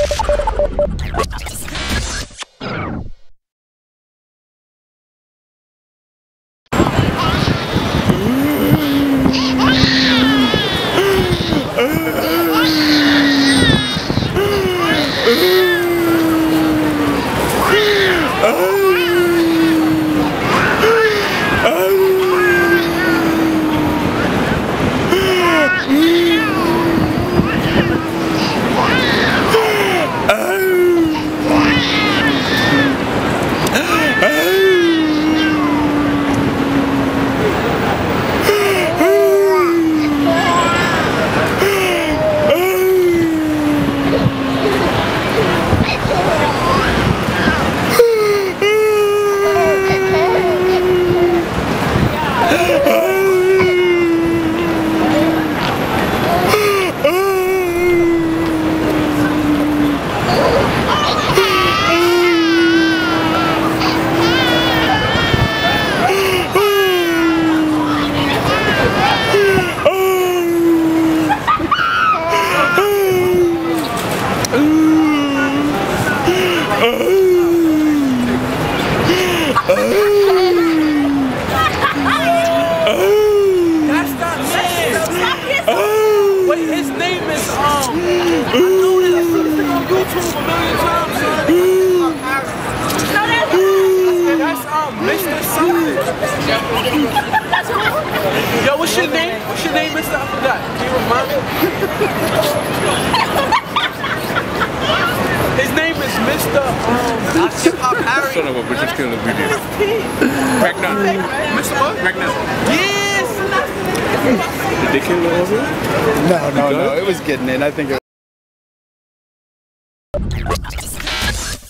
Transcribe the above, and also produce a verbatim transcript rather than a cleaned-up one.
Yo, what's your name? What's your name, mister? I forgot. Can you remind me? His name is Mister Um, Psychopathology. Son of a bitch, just killing the video. Pregnant. Mister What? Pregnant. Yes! Did they kill the over? No, no, no. It was getting in. I think it